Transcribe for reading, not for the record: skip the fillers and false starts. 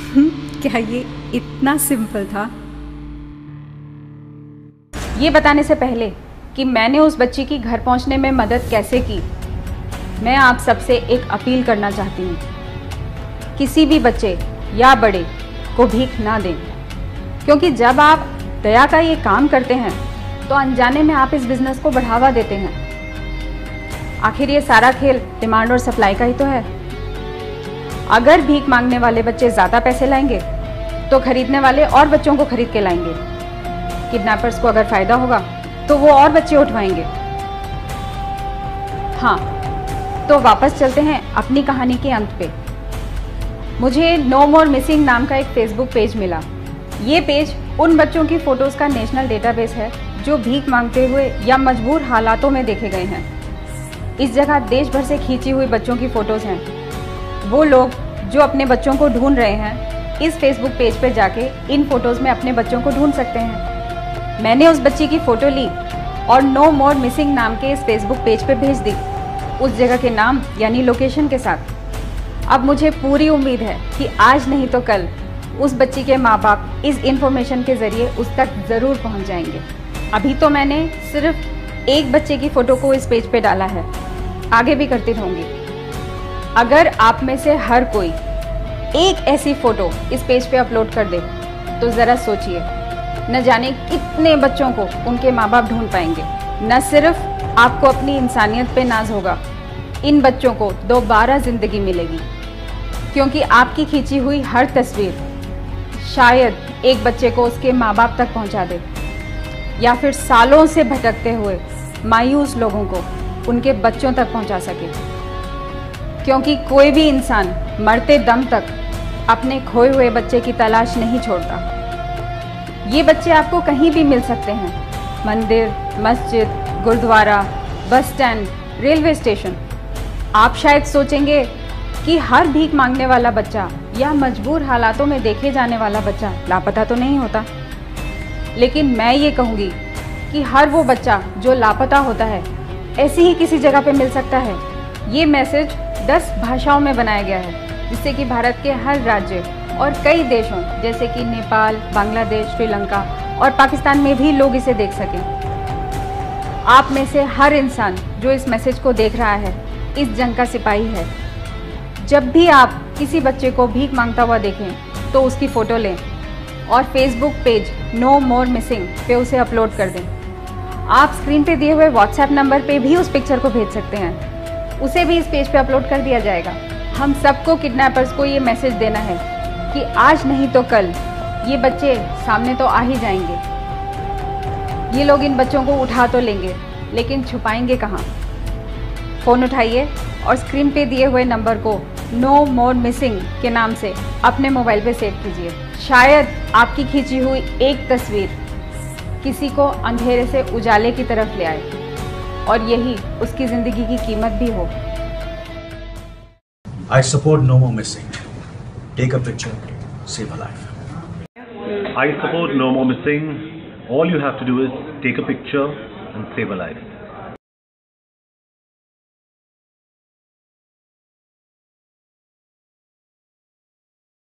क्या ये इतना सिंपल था? ये बताने से पहले कि मैंने उस बच्ची की घर पहुंचने में मदद कैसे की, मैं आप सबसे एक अपील करना चाहती हूँ। किसी भी बच्चे या बड़े को भीख ना दें, क्योंकि जब आप दया का ये काम करते हैं तो अनजाने में आप इस बिजनेस को बढ़ावा देते हैं। आखिर ये सारा खेल डिमांड और सप्लाई का ही तो है। अगर भीख मांगने वाले बच्चे ज़्यादा पैसे लाएंगे तो खरीदने वाले और बच्चों को खरीद के लाएंगे। किडनैपर्स को अगर फायदा होगा तो वो और बच्चे उठवाएंगे। हाँ, तो वापस चलते हैं अपनी कहानी के अंत पे। मुझे नो मोर मिसिंग नाम का एक फेसबुक पेज मिला। ये पेज उन बच्चों की फ़ोटोज़ का नेशनल डेटाबेस है जो भीख मांगते हुए या मजबूर हालातों में देखे गए हैं। इस जगह देश भर से खींची हुई बच्चों की फ़ोटोज़ हैं। वो लोग जो अपने बच्चों को ढूंढ रहे हैं, इस फेसबुक पेज पर जाके इन फ़ोटोज़ में अपने बच्चों को ढूंढ सकते हैं। मैंने उस बच्ची की फ़ोटो ली और नो मोर मिसिंग नाम के इस फेसबुक पेज पे भेज दी, उस जगह के नाम यानी लोकेशन के साथ। अब मुझे पूरी उम्मीद है कि आज नहीं तो कल उस बच्ची के माँ बाप इस इन्फॉर्मेशन के ज़रिए उस तक ज़रूर पहुँच जाएंगे। अभी तो मैंने सिर्फ एक बच्चे की फ़ोटो को इस पेज पे डाला है, आगे भी करती रहूँगी। अगर आप में से हर कोई एक ऐसी फ़ोटो इस पेज पे अपलोड कर दे तो ज़रा सोचिए, न जाने कितने बच्चों को उनके माँ बाप ढूंढ पाएंगे। न सिर्फ आपको अपनी इंसानियत पे नाज होगा, इन बच्चों को दोबारा ज़िंदगी मिलेगी, क्योंकि आपकी खींची हुई हर तस्वीर शायद एक बच्चे को उसके माँ बाप तक पहुंचा दे, या फिर सालों से भटकते हुए मायूस लोगों को उनके बच्चों तक पहुंचा सके। क्योंकि कोई भी इंसान मरते दम तक अपने खोए हुए बच्चे की तलाश नहीं छोड़ता। ये बच्चे आपको कहीं भी मिल सकते हैं, मंदिर, मस्जिद, gurdwara, bus stand, railway station. आप शायद सोचेंगे कि हर भीख मांगने वाला बच्चा या मजबूर हालातों में देखे जाने वाला बच्चा लापता तो नहीं होता, लेकिन मैं ये कहूँगी कि हर वो बच्चा जो लापता होता है ऐसी ही किसी जगह पे मिल सकता है। ये मैसेज 10 भाषाओं में बनाया गया है, जिससे कि भारत के हर राज्य और कई देशों जैसे कि नेपाल, बांग्लादेश, श्रीलंका और पाकिस्तान में भी लोग इसे देख सकें। आप में से हर इंसान जो इस मैसेज को देख रहा है इस जंग का सिपाही है। जब भी आप किसी बच्चे को भीख मांगता हुआ देखें तो उसकी फ़ोटो लें और Facebook page no more missing पे उसे अपलोड कर दें। आप स्क्रीन पे दिए हुए व्हाट्सएप नंबर पे भी उस पिक्चर को भेज सकते हैं, उसे भी इस पेज पे अपलोड कर दिया जाएगा। हम सबको किडनैपर्स को ये मैसेज देना है कि आज नहीं तो कल ये बच्चे सामने तो आ ही जाएंगे। ये लोग इन बच्चों को उठा तो लेंगे, लेकिन छुपाएंगे कहाँ? फ़ोन उठाइए और स्क्रीन पे दिए हुए नंबर को नो मोर मिसिंग के नाम से अपने मोबाइल पे सेव कीजिए। शायद आपकी खींची हुई एक तस्वीर किसी को अंधेरे से उजाले की तरफ ले आए, और यही उसकी ज़िंदगी की कीमत भी हो। I support no more missing. Take a picture, save a life. I support no more missing. All you have to do is take a picture and save a life.